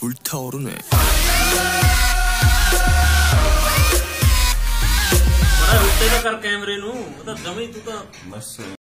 불타오르네. बड़ा उत्ते का कर कैमरे नू, जमी तू तो बस